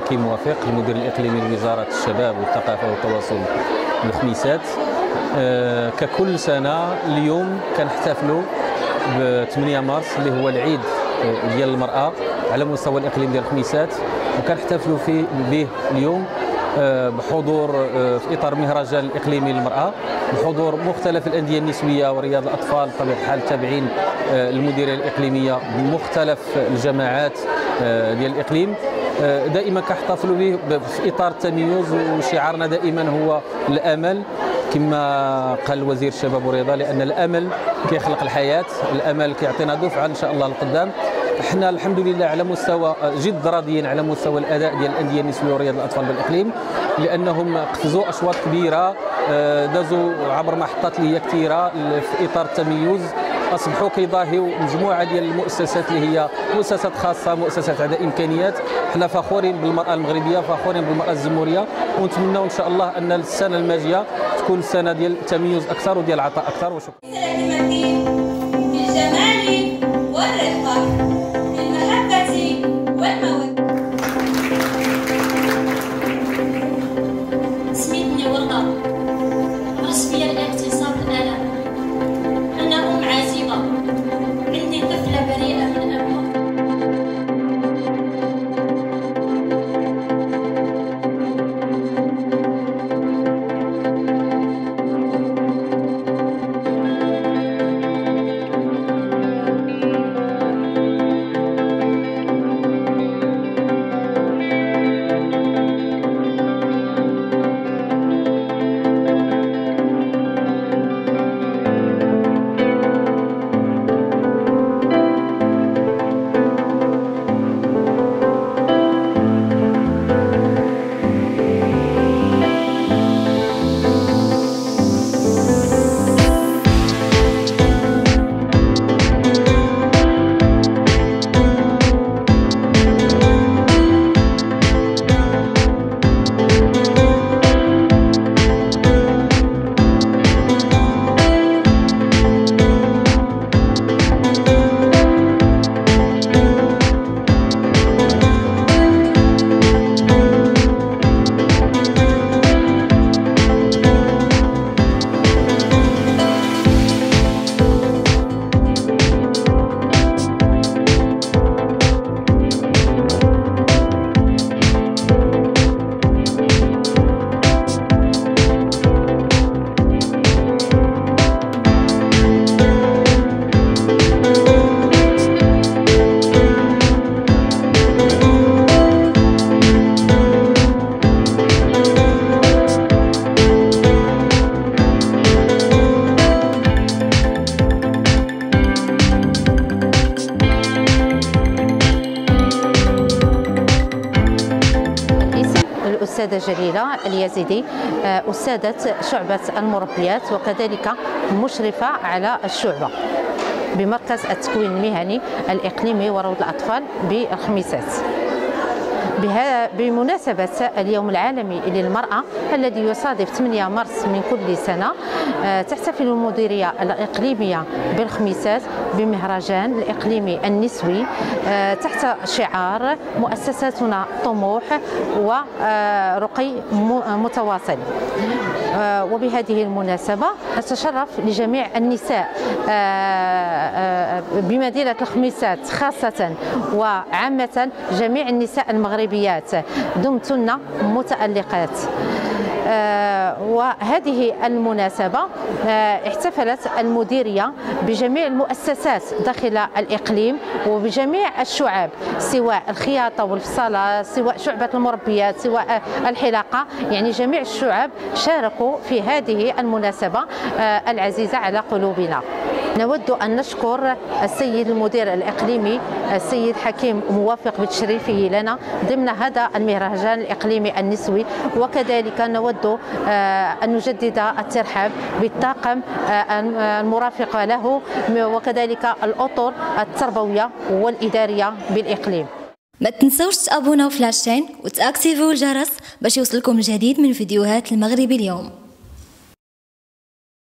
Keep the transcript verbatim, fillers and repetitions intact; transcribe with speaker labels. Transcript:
Speaker 1: حكيم موافق المدير الإقليمي لوزارة الشباب والثقافة والتواصل بالخميسات. ككل سنة اليوم كنحتفلوا ب ثمانية مارس اللي هو العيد ديال المرأة على مستوى الإقليم ديال الخميسات، وكنحتفلوا فيه به اليوم بحضور في إطار مهرجان الإقليمي للمرأة، بحضور مختلف الأندية النسوية ورياض الأطفال بطبيعة الحال تابعين المديرية الإقليمية بمختلف الجماعات ديال الإقليم. دائما كنحتفلوا به في إطار التميز، وشعارنا دائما هو الأمل كما قال وزير الشباب والرياضة، لأن الأمل كيخلق الحياة، الأمل كيعطينا دفعة إن شاء الله للقدام. احنا الحمد لله على مستوى جد راضيين على مستوى الاداء ديال الانديه النسويه ورياض الاطفال بالاقليم، لانهم قفزوا اشواط كبيره، دازوا عبر محطات اللي هي كثيره في اطار التميز، اصبحوا كيضاهيوا مجموعه ديال المؤسسات اللي هي مؤسسات خاصه، مؤسسات ذات امكانيات. احنا فخورين بالمراه المغربيه، فخورين بالمراه الجمهوريه، ونتمنوا ان شاء الله ان السنه الماجيه تكون سنه ديال التميز اكثر وديال العطاء اكثر. وشكرا.
Speaker 2: بالجمال والرفقه اسميتني ورقة، رسمي الاغتصاب الآلام. أنا أم عازبة، عندي طفلة بريئة من أبوها.
Speaker 3: الأستاذة جليلة اليزيدي، أستاذة شعبة المربيات وكذلك مشرفة على الشعبة بمركز التكوين المهني الإقليمي وروض الأطفال بالخميسات. بمناسبة اليوم العالمي للمرأة الذي يصادف ثمانية مارس من كل سنة، تحتفل المديرية الإقليمية بالخميسات بمهرجان الإقليمي النسوي تحت شعار مؤسساتنا طموح ورقي متواصل. وبهذه المناسبة نتشرف لجميع النساء بمدينة الخميسات خاصة وعامة، جميع النساء المغربيات دمتن متألقات. آه وهذه المناسبة آه احتفلت المديرية بجميع المؤسسات داخل الإقليم وبجميع الشعب، سواء الخياطة والفصالة، سواء شعبة المربيات، سواء الحلاقة، يعني جميع الشعب شاركوا في هذه المناسبة آه العزيزة على قلوبنا. نود أن نشكر السيد المدير الإقليمي السيد حكيم موافق بتشريفه لنا ضمن هذا المهرجان الإقليمي النسوي، وكذلك نود أن نجدد الترحاب بالطاقم المرافق له وكذلك الأطر التربوية والإدارية بالإقليم.
Speaker 4: ما تنسوش تابوناو في لاشين وتاكتيفيو الجرس باش يوصلكم الجديد من فيديوهات المغربي اليوم.